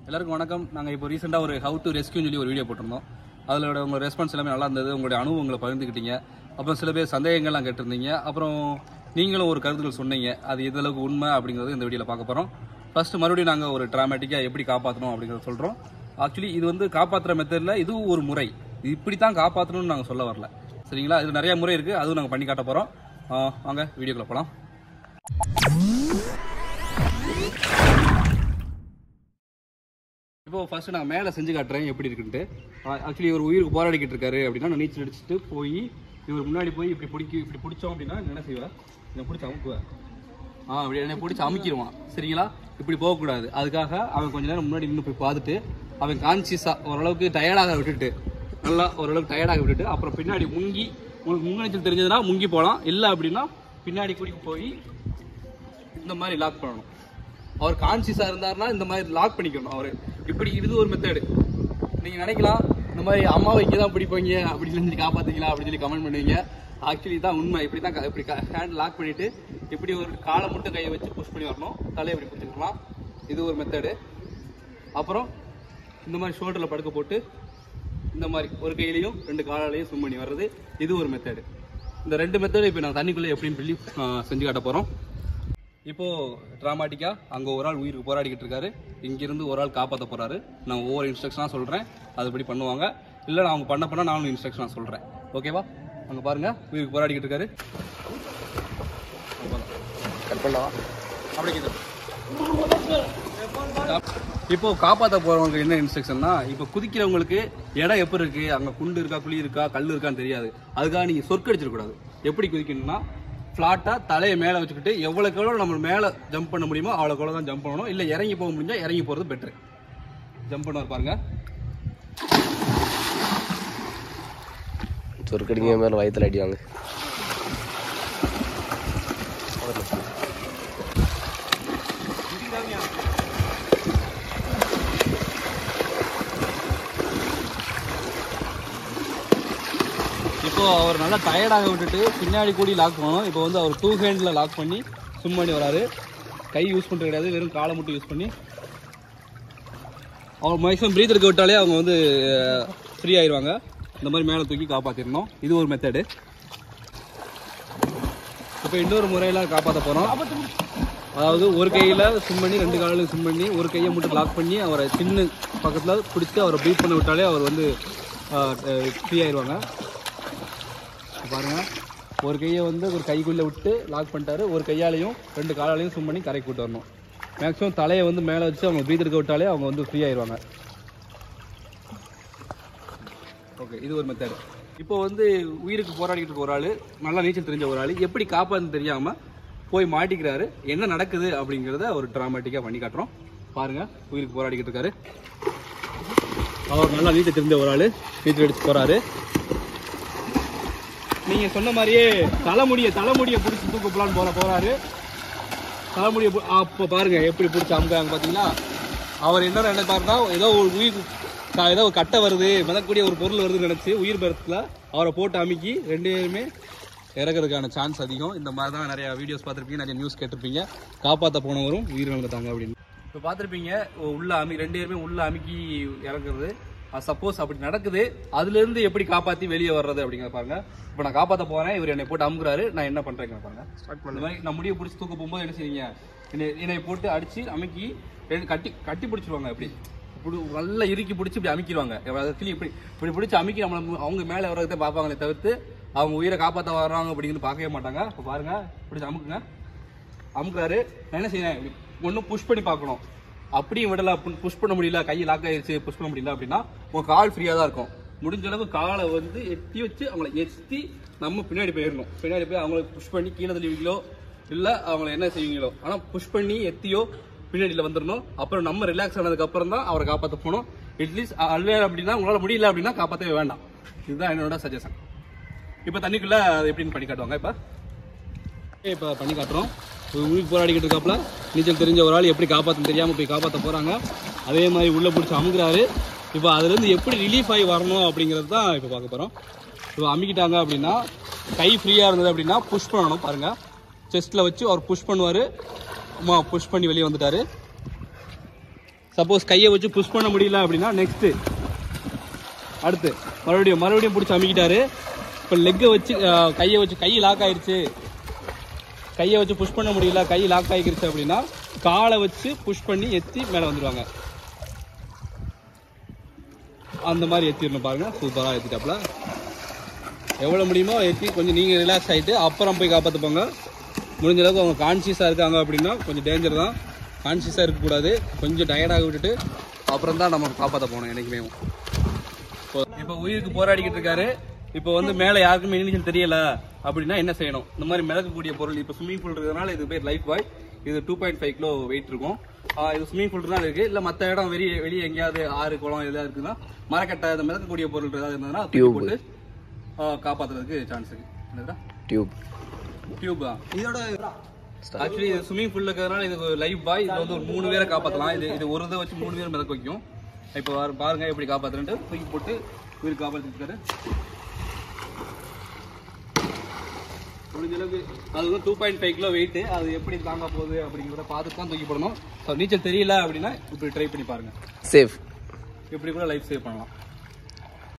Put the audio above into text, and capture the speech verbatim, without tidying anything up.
எல்லாருக்கும் வணக்கம். நாங்கள் இப்போ ரீசெண்டாக ஒரு ஹவு டு ரெஸ்கியூன்னு சொல்லி ஒரு வீடியோ போட்டிருந்தோம். அதில் உங்களோட ரெஸ்பான்ஸ் எல்லாமே நல்லா இருந்தது. உங்களுடைய அனுபவங்களை பகிர்ந்துக்கிட்டீங்க. அப்புறம் சில பேர் சந்தேகங்கள்லாம் கேட்டிருந்தீங்க. அப்புறம் நீங்களும் ஒரு கருத்துக்கள் சொன்னீங்க. அது எந்த அளவுக்கு உண்மை அப்படிங்கிறது இந்த வீடியோவில் பார்க்க போகிறோம். ஃபர்ஸ்ட் மறுபடியும் நாங்கள் ஒரு ட்ராமேட்டிக்காக எப்படி காப்பாற்றணும் அப்படிங்கிறத சொல்கிறோம். ஆக்சுவலி இது வந்து காப்பாற்றுற மெத்தடில் இதுவும் ஒரு முறை. இது இப்படி தான் காப்பாற்றணும்னு நாங்கள் சொல்ல வரல, சரிங்களா? இது நிறைய முறை இருக்குது, அதுவும் நாங்கள் பண்ணி காட்ட போகிறோம். வாங்க வீடியோக்குள்ள போகலாம். இப்போ ஃபர்ஸ்ட் நான் மேலே செஞ்சு காட்டுறேன் எப்படி இருக்குன்ட்டு. ஆக்சுவலி ஒரு உயிருக்கு போராடிக்கிட்டு இருக்காரு அப்படின்னா நான் நீச்சல் அடிச்சுட்டு போய் இவர் முன்னாடி போய் இப்படி பிடிக்க இப்படி பிடிச்சோம் அப்படின்னா என்ன செய்வேன், என்னை பிடிச்சி அமுக்குவேன். ஆ அப்படி என்னை பிடிச்சி அமுக்கிடுவான், சரிங்களா? இப்படி போகக்கூடாது. அதுக்காக அவன் கொஞ்ச நேரம் முன்னாடி நின்று போய் பார்த்துட்டு அவன் கான்சியஸாக ஓரளவுக்கு டயர்டாக விட்டுட்டு நல்லா ஓரளவுக்கு டயர்டாக விட்டுட்டு அப்புறம் பின்னாடி முங்கி, உங்களுக்கு முன்னெச்சல் தெரிஞ்சதுன்னா முங்கி போகலாம். இல்லை அப்படின்னா பின்னாடி கூட்டிட்டு போய் இந்த மாதிரி லாக் பண்ணணும். அவர் கான்சியஸாக இருந்தாருன்னா இந்த மாதிரி லாக் பண்ணிக்கணும். அவர் இப்படி இது ஒரு மெத்தடு. நீங்கள் நினைக்கலாம் இந்த மாதிரி அம்மாவை இங்கே தான் பிடிப்பீங்க அப்படின்னு சொல்லி காப்பாற்றிக்கலாம் அப்படின்னு சொல்லி கமெண்ட் பண்ணுவீங்க. ஆக்சுவலி தான் உண்மை. இப்படி தான் இப்படி ஹேண்ட் லாக் பண்ணிவிட்டு இப்படி ஒரு காலை மட்டும் கையை வச்சு புஷ் பண்ணி வரணும். தலையை இப்படி பிடிச்சிக்கலாம். இது ஒரு மெத்தடு. அப்புறம் இந்த மாதிரி ஷோல்டரில் படுக்க போட்டு இந்த மாதிரி ஒரு கையிலையும் ரெண்டு காலாலையும் ஸ்விம் பண்ணி வர்றது, இது ஒரு மெத்தடு. இந்த ரெண்டு மெத்தடு இப்போ நான் தண்ணிக்குள்ளே எப்படின்னு சொல்லி செஞ்சு காட்ட போகிறோம். இப்போது ட்ராமாட்டிக்காக அங்கே ஒரு ஆள் உயிருக்கு போராடிக்கிட்டு இருக்காரு, இங்கேருந்து ஒரு ஆள் காப்பாற்ற போகிறாரு. நான் ஒவ்வொரு இன்ஸ்ட்ரக்ஷனாக சொல்கிறேன், அதுபடி பண்ணுவாங்க. இல்லை நான் அவங்க பண்ண பண்ண நானும் இன்ஸ்ட்ரக்ஷனாக சொல்கிறேன், ஓகேவா? அங்கே பாருங்கள், உயிருக்கு போராடிக்கிட்டு இருக்காரு. கட் பண்ணலாம் அப்படிங்கிறது. இப்போ காப்பாற்ற போகிறவங்களுக்கு என்ன இன்ஸ்ட்ரக்ஷன்னா, இப்போ குதிக்கிறவங்களுக்கு இடம் எப்படி இருக்குது, அங்கே குண்டு இருக்கா குழி இருக்கா கல் இருக்கான்னு தெரியாது. அதுக்காக நீங்கள் சொற்கடிச்சிடக்கூடாது. எப்படி குதிக்கணும்னா ஃப்ளாட்டாக தலையை மேலே வச்சுக்கிட்டு எவ்வளோக்கு எவ்வளோ நம்ம மேலே ஜம்ப் பண்ண முடியுமோ அவ்வளோக்கு எவ்வளோ தான் ஜம்ப் பண்ணணும். இல்லை இறங்கி போக முடிஞ்சால் இறங்கி போகிறது பெட்ரு. ஜம்ப் பண்ணுவார் பாருங்க. சொற்கடிங்க மேலே வயத்தில் அடிவாங்க. இப்போ அவர் நல்லா டயர்டாக விட்டுட்டு பின்னாடி கூடி லாக் பண்ணணும். இப்போ வந்து அவர் டூ ஹேண்டில் லாக் பண்ணி ஸ்விம் பண்ணி வராரு. கை யூஸ் பண்ணுறது கிடையாது, வெறும் காலை மட்டும் யூஸ் பண்ணி அவர் மேக்ஸிமம் ப்ரீத் எடுக்க விட்டாலே அவங்க வந்து ஃப்ரீ ஆயிடுவாங்க. இந்த மாதிரி மேலே தூக்கி காப்பாற்றிடணும். இது ஒரு மெத்தடு. இப்போ இன்னொரு முறையில் காப்பாற்ற போகிறோம். அதாவது ஒரு கையில் ஸ்விம் பண்ணி ரெண்டு காலையும் ஸ்விம் பண்ணி ஒரு கையை மட்டும் லாக் பண்ணி அவரை சின்ன பக்கத்தில் பிடிச்சி அவரை ப்ரீத் பண்ண விட்டாலே அவர் வந்து ஃப்ரீ ஆயிடுவாங்க. பாருங்க, ஒரு கையை வந்து ஒரு கைக்குள்ளே விட்டு லாக் பண்ணிட்டாரு. ஒரு கையாலையும் ரெண்டு காலாலையும் ஸ்விம் பண்ணி கரைக்கு கூட்டு வரணும். மேக்ஸிமம் தலையை வந்து மேலே வச்சு அவங்க ப்ரீத் எடுக்க விட்டாலே அவங்க வந்து ஃப்ரீ ஆயிடுவாங்க. ஓகே, இது ஒரு மெத்தடு. இப்போ வந்து உயிருக்கு போராடிக்கிட்டு இருக்க ஒரு ஆள், நல்லா நீச்சல் தெரிஞ்ச ஒரு ஆள், எப்படி காப்பாற்று தெரியாமல் போய் மாட்டிக்கிறாரு, என்ன நடக்குது அப்படிங்கிறத ஒரு ட்ராமாட்டிக்காக பண்ணி காட்டுறோம். பாருங்கள், உயிருக்கு போராடிக்கிட்டு இருக்காரு. அவர் நல்லா நீச்சல் தெரிஞ்ச ஒரு ஆள் நீச்சல் அடிச்சு போகிறாரு. நீங்க சொன்ன மாதிரியே தலைமுடிய தலைமுடியை பிடிச்சி தூக்க போலான்னு போற போறாரு. தலைமுடியை அப்போ பாருங்க எப்படி பிடிச்சி அமுக்காங்க பார்த்தீங்களா? அவர் என்ன நினைப்பாருன்னா, ஏதோ ஒரு உயிர் ஏதோ ஒரு கட்டை வருது, மிதக்கூடிய ஒரு பொருள் வருதுன்னு நினைச்சு உயிர் பரத்துல அவரை போட்டு அமுக்கி ரெண்டு பேருமே இறக்கிறதுக்கான சான்ஸ் அதிகம். இந்த மாதிரி தான் நிறைய வீடியோஸ் பார்த்துருப்பீங்க, நிறைய நியூஸ் கேட்டிருப்பீங்க. காப்பாற்ற போனவரும் உயிர் இழந்துட்டாங்க அப்படின்னு இப்போ பார்த்துருப்பீங்க. உள்ள அமி ரெண்டு பேருமே உள்ள அமுக்கி இறக்குறது. சப்போஸ் அப்படி நடக்குது, அதுலேருந்து எப்படி காப்பாற்றி வெளியே வர்றது அப்படிங்கிறத பாருங்க. இப்போ நான் காப்பாற்ற போகிறேன், இவர் என்னை போட்டு அமுக்குறாரு, நான் என்ன பண்ணுறேங்க பாருங்க. இந்த மாதிரி நான் முடியை பிடிச்சி தூக்க போகும்போது என்ன செய்வீங்க, என்னை என்னை போட்டு அடித்து அமுக்கி ரெண்டு கட்டி கட்டி பிடிச்சிருவாங்க. இப்படி இப்படி நல்லா இறுக்கி பிடிச்சி இப்படி அமுக்கிடுவாங்க. இப்படி இப்படி பிடிச்சி அமுக்கி நம்மளை அவங்க மேலே வர்றதை பார்ப்பாங்களே தவிர்த்து அவங்க உயிரை காப்பாற்ற வர்றாங்க அப்படிங்கிறது பார்க்கவே மாட்டாங்க. இப்போ பாருங்க, பிடிச்சி அமுக்குங்க. அமுக்குறாரு, நான் என்ன செய்யறேன், ஒன்றும் புஷ் பண்ணி பார்க்கணும். அப்படியும் விடல, புஷ் பண்ண முடியல, கையை லாக் ஆயிடுச்சு, புஷ் பண்ண முடியல அப்படின்னா உங்க கால் ஃப்ரீயாக தான் இருக்கும். முடிஞ்ச அளவு காலை வந்து எத்தி வச்சு அவங்கள எத்தி நம்ம பின்னாடி போயிடணும். பின்னாடி போய் அவங்களை புஷ் பண்ணி கீழே தள்ளுவீங்களோ இல்லை அவங்கள என்ன செய்வீங்களோ, ஆனால் புஷ் பண்ணி எத்தியோ பின்னாடியில் வந்துடணும். அப்புறம் நம்ம ரிலாக்ஸ் ஆனதுக்கு அப்புறம் தான் அவரை காப்பாற்ற போகணும். அட்லீஸ்ட் அல்ல அப்படின்னா உங்களால் முடியல அப்படின்னா காப்பாற்றவே வேண்டாம். இதுதான் என்னோட சஜஷன். இப்போ தண்ணிக்குள்ளே அது எப்படின்னு பண்ணி காட்டுவாங்க. இப்போ இப்போ பண்ணி காட்டுறோம். உயிருக்கு போராடிக்கிட்டு இருக்காப்புல நீச்சல் தெரிஞ்ச ஒரு ஆள் எப்படி காப்பாற்ற தெரியாமல் போய் காப்பாற்ற போகிறாங்க. அதே மாதிரி உள்ளே பிடிச்சி அமுக்குறாரு. இப்போ அதுலேருந்து எப்படி ரிலீஃப் ஆகி வரணும் அப்படிங்கிறது தான் இப்போ பார்க்க போகிறோம். இப்போ அமுக்கிட்டாங்க அப்படின்னா கை ஃப்ரீயாக இருந்தது அப்படின்னா புஷ் பண்ணணும். பாருங்கள், செஸ்ட்டில் வச்சு அவர் புஷ் பண்ணுவார். அம்மா புஷ் பண்ணி வெளியே வந்துட்டாரு. சப்போஸ் கையை வச்சு புஷ் பண்ண முடியல அப்படின்னா நெக்ஸ்ட் அடுத்து மறுபடியும் மறுபடியும் பிடிச்சி அமுக்கிட்டாரு. இப்போ லெக்கை வச்சு கையை வச்சு கை லாக் ஆயிடுச்சு, கையை வச்சு புஷ் பண்ண முடியல, கை லாக் ஆகிருச்சு அப்படின்னா காலை வச்சு புஷ் பண்ணி எத்தி மேலே வந்துடுவாங்க. அந்த மாதிரி ஏற்றிடணும் பாருங்க. சூப்பராக ஏற்றிட்டாப்புல. எவ்வளோ முடியுமோ ஏற்றி கொஞ்சம் நீங்கள் ரிலாக்ஸ் ஆகிட்டு அப்புறம் போய் காப்பாற்றுப்பாங்க. முடிஞ்ச அளவுக்கு அவங்க கான்சியஸாக இருக்காங்க அப்படின்னா கொஞ்சம் டேஞ்சர் தான். கான்சியஸாக இருக்கக்கூடாது, கொஞ்சம் டயர்டாக விட்டுட்டு அப்புறம் தான் நம்ம காப்பாற்ற போகணும் என்றைக்குமே. இப்போ உயிருக்கு போராடிக்கிட்டு இருக்காரு. இப்போ வந்து மேலே யாருக்குமே இனிஷியல் தெரியல அப்படின்னா என்ன செய்யணும்? இந்த மாதிரி மிதக்கக்கூடிய பொருள், இப்போ ஸ்விம்மிங் பூல் இருக்கிறதுனால இது பேர் லைஃப் பாய். இது two point five kilo weight இருக்கும். இது ஸ்விம்மிங் பூல் தான் இருக்குது. இல்லை மற்ற இடம் வெளியே வெளியே எங்கேயாவது ஆறு குளம் எதாவது இருக்குதுன்னா மரக்கட்டை இந்த மிதக்கக்கூடிய பொருள் ஏதாவது இருந்ததுன்னா தூக்கி போட்டு காப்பாற்றுறதுக்கு சான்ஸ் இருக்கு. டியூப் டியூப் தான் இதோட. ஆக்சுவலி இது ஸ்விம்மிங் பூல் இருக்கிறதுனால இது லைஃப் பாய். இது வந்து ஒரு மூணு பேரை காப்பாற்றலாம். இது இது ஒரு இதை வச்சு மூணு பேர் மிதக்க வைக்கும். இப்போ பாருங்க எப்படி காப்பாற்றுறேன்ட்டு தூக்கி போட்டு உயிர் காப்பாற்றிருக்காரு. முடிஞ்சளவுக்கு அது வந்து two point five kilo weight. அது எப்படி தாங்க போகுது அப்படிங்கிறத பார்த்துட்டு தான் தூக்கி போடணும். ஸோ நீச்சல் தெரியல அப்படின்னா இப்படி ட்ரை பண்ணி பாருங்க. சேஃப் இப்படி கூட லைஃப் சேவ் பண்ணலாம்.